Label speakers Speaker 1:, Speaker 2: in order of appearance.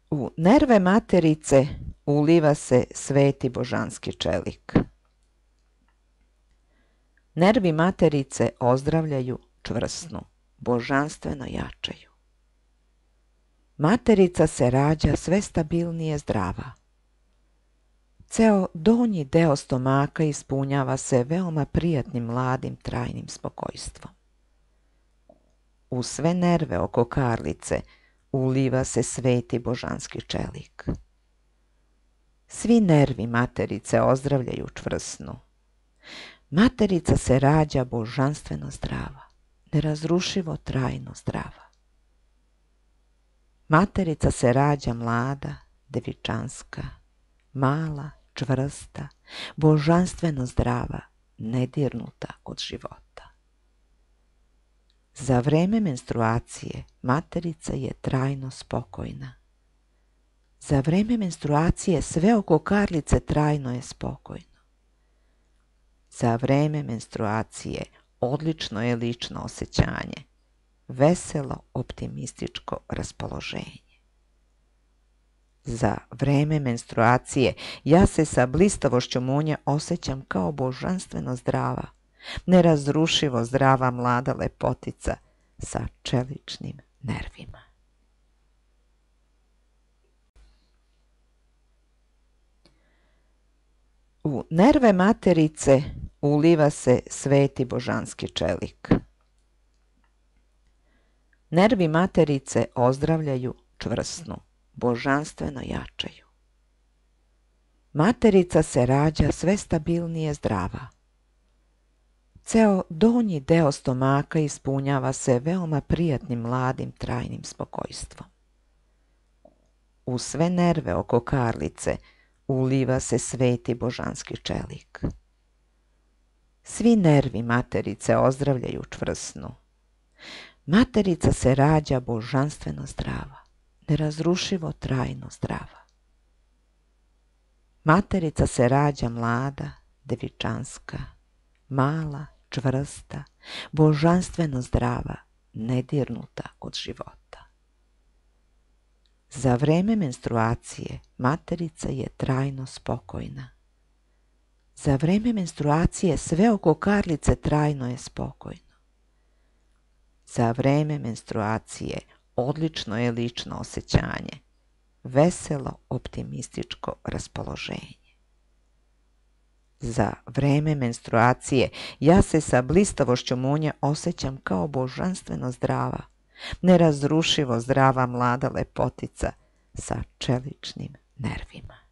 Speaker 1: U nerve materice uliva se sveti božanski čelik. Nervi materice ozdravljaju, čvrsnu, božanstveno jačaju. Materica se rađa sve stabilnije zdrava. Ceo donji deo stomaka ispunjava se veoma prijatnim, mladim, trajnim spokojstvom. U sve nerve oko karlice uliva se sveti božanski čelik. Svi nervi materice ozdravljaju, čvrsnu. Materica se rađa božanstveno zdrava, nerazrušivo, trajno zdrava. Materica se rađa mlada, devičanska, mala, čvrsta, božanstveno zdrava, nedirnuta od života. Za vreme menstruacije materica je trajno spokojna. Za vreme menstruacije sve oko karlice trajno je spokojno. Za vreme menstruacije odlično je lično osjećanje, veselo, optimističko raspoloženje. Za vreme menstruacije ja se sa blistavošću munje osjećam kao božanstveno zdrava, nerazrušivo zdrava mlada lepotica sa čeličnim nervima. U nerve materice uliva se sveti božanski čelik. Nervi materice ozdravljaju, čvrsnu, božanstveno jačaju. Materica se rađa sve stabilnije zdrava. Ceo donji deo stomaka ispunjava se veoma prijatnim, mladim, trajnim spokojstvom. U sve nerve oko karlice uliva se sveti božanski čelik. Svi nervi materice ozdravljaju, čvrsnu. Materica se rađa božanstveno zdrava, nerazrušivo, trajno zdrava. Materica se rađa mlada, devičanska, mala, čvrsta, božanstveno zdrava, nedirnuta od života. Za vreme menstruacije materica je trajno spokojna. Za vreme menstruacije sve oko karlice trajno je spokojno. Za vreme menstruacije odlično je lično osjećanje, veselo, optimističko raspoloženje. Za vreme menstruacije ja se sa blistavošću munje osjećam kao božanstveno zdrava, nerazrušivo zdrava mlada lepotica sa čeličnim nervima.